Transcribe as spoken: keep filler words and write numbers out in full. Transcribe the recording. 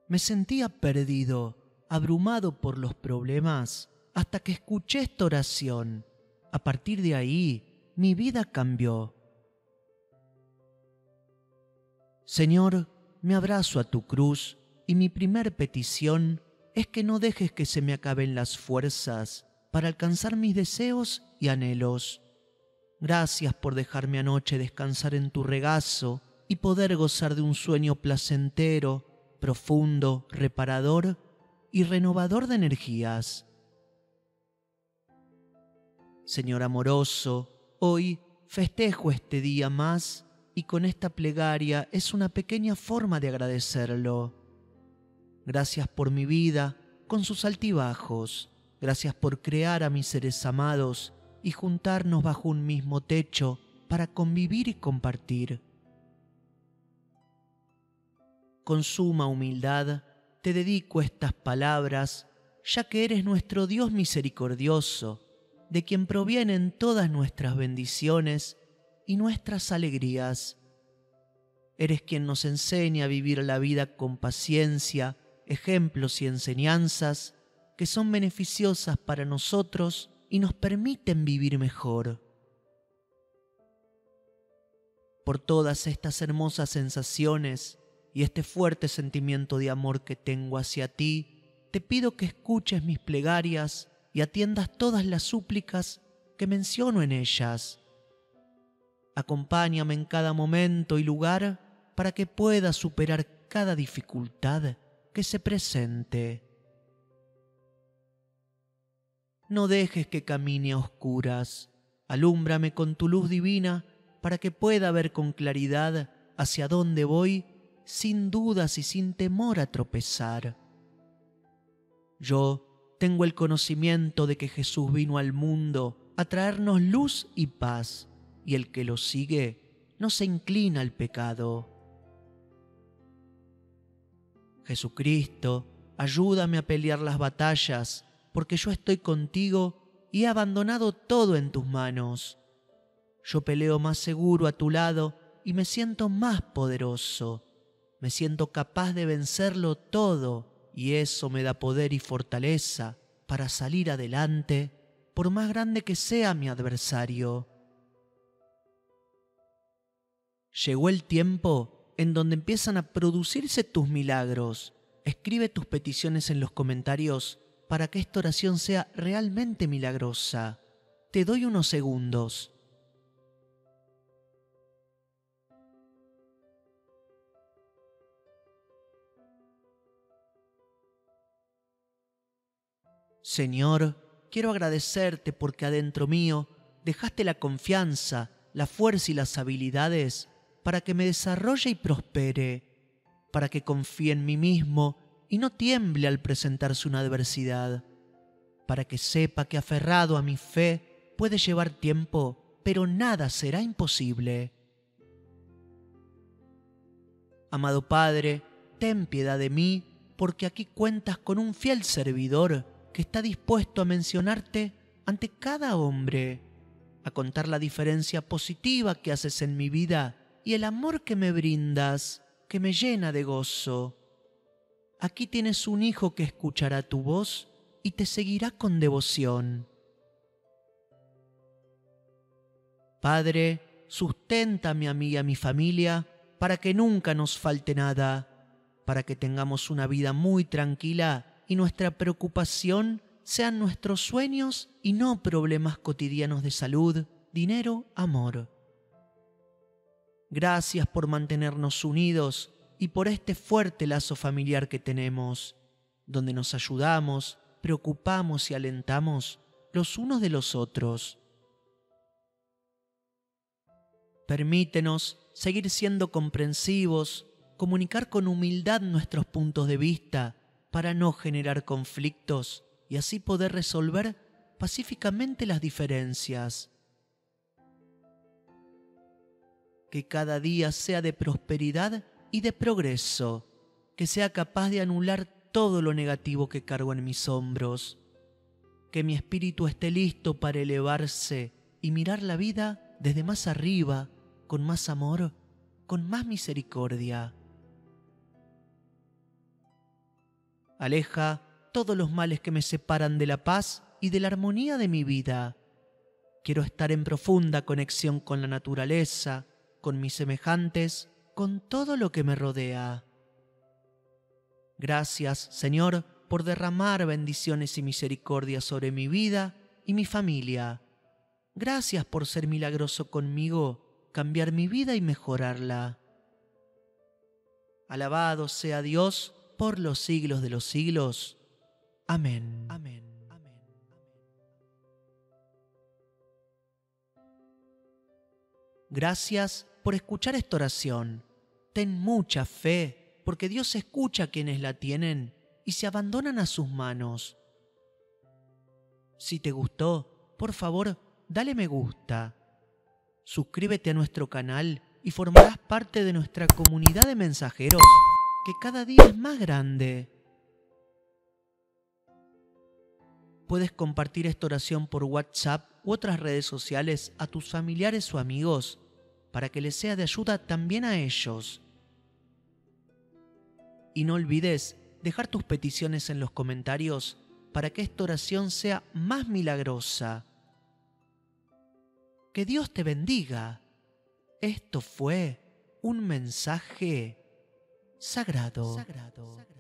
me sentía perdido, abrumado por los problemas, hasta que escuché esta oración. A partir de ahí, mi vida cambió. Señor, me abrazo a tu cruz y mi primer petición es que no dejes que se me acaben las fuerzas para alcanzar mis deseos y anhelos. Gracias por dejarme anoche descansar en tu regazo y poder gozar de un sueño placentero, profundo, reparador y renovador de energías. Señor amoroso, hoy festejo este día más y con esta plegaria es una pequeña forma de agradecerlo. Gracias por mi vida, con sus altibajos. Gracias por crear a mis seres amados y juntarnos bajo un mismo techo para convivir y compartir. Con suma humildad te dedico estas palabras, ya que eres nuestro Dios misericordioso, de quien provienen todas nuestras bendiciones y nuestras alegrías. Eres quien nos enseña a vivir la vida con paciencia, ejemplos y enseñanzas que son beneficiosas para nosotros y nos permiten vivir mejor. Por todas estas hermosas sensaciones y este fuerte sentimiento de amor que tengo hacia ti, te pido que escuches mis plegarias y atiendas todas las súplicas que menciono en ellas. Acompáñame en cada momento y lugar para que pueda superar cada dificultad que se presente. No dejes que camine a oscuras. Alúmbrame con tu luz divina para que pueda ver con claridad hacia dónde voy, sin dudas y sin temor a tropezar. Yo tengo el conocimiento de que Jesús vino al mundo a traernos luz y paz, y el que lo sigue no se inclina al pecado. Jesucristo, ayúdame a pelear las batallas, porque yo estoy contigo y he abandonado todo en tus manos. Yo peleo más seguro a tu lado y me siento más poderoso. Me siento capaz de vencerlo todo y eso me da poder y fortaleza para salir adelante, por más grande que sea mi adversario. Llegó el tiempo en donde empiezan a producirse tus milagros. Escribe tus peticiones en los comentarios para que esta oración sea realmente milagrosa. Te doy unos segundos. Señor, quiero agradecerte porque adentro mío dejaste la confianza, la fuerza y las habilidades para que me desarrolle y prospere, para que confíe en mí mismo y no tiemble al presentarse una adversidad, para que sepa que aferrado a mi fe puede llevar tiempo, pero nada será imposible. Amado Padre, ten piedad de mí, porque aquí cuentas con un fiel servidor que está dispuesto a mencionarte ante cada hombre, a contar la diferencia positiva que haces en mi vida y el amor que me brindas, que me llena de gozo. Aquí tienes un hijo que escuchará tu voz y te seguirá con devoción. Padre, susténtame a mí y a mi familia para que nunca nos falte nada, para que tengamos una vida muy tranquila y nuestra preocupación sean nuestros sueños y no problemas cotidianos de salud, dinero, amor. Gracias por mantenernos unidos y por este fuerte lazo familiar que tenemos, donde nos ayudamos, preocupamos y alentamos los unos de los otros. Permítenos seguir siendo comprensivos, comunicar con humildad nuestros puntos de vista para no generar conflictos y así poder resolver pacíficamente las diferencias. Que cada día sea de prosperidad y de progreso, que sea capaz de anular todo lo negativo que cargo en mis hombros, que mi espíritu esté listo para elevarse y mirar la vida desde más arriba, con más amor, con más misericordia. Aleja todos los males que me separan de la paz y de la armonía de mi vida. Quiero estar en profunda conexión con la naturaleza, con mis semejantes, con todo lo que me rodea. Gracias, Señor, por derramar bendiciones y misericordia sobre mi vida y mi familia. Gracias por ser milagroso conmigo, cambiar mi vida y mejorarla. Alabado sea Dios por los siglos de los siglos. Amén. Amén. Amén. Gracias por escuchar esta oración. Ten mucha fe, porque Dios escucha a quienes la tienen y se abandonan a sus manos. Si te gustó, por favor, dale me gusta. Suscríbete a nuestro canal y formarás parte de nuestra comunidad de mensajeros, que cada día es más grande. Puedes compartir esta oración por WhatsApp u otras redes sociales a tus familiares o amigos para que les sea de ayuda también a ellos. Y no olvides dejar tus peticiones en los comentarios para que esta oración sea más milagrosa. Que Dios te bendiga. Esto fue un mensaje sagrado. sagrado.